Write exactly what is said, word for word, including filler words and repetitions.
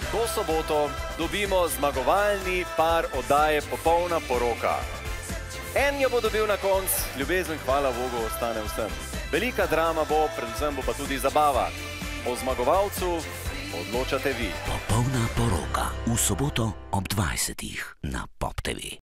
To soboto dobimo zmagovalni par oddaje Popolna poroka. En jo bo dobil na konc, ljubezen, hvala Bogu, ostane vsem. Velika drama bo, predvsem bo pa tudi zabava. O zmagovalcu odločate vi. Popolna poroka v soboto ob dvajsetih na Pop te ve.